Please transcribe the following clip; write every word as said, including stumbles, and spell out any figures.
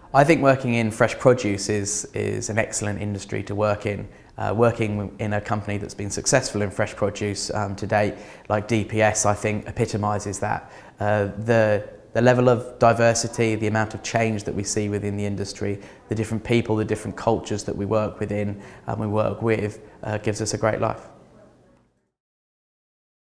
I think working in fresh produce is, is an excellent industry to work in. Uh, working in a company that's been successful in fresh produce um, to date, like D P S, I think epitomises that. Uh, the, the level of diversity, the amount of change that we see within the industry, the different people, the different cultures that we work within and we work with, uh, gives us a great life.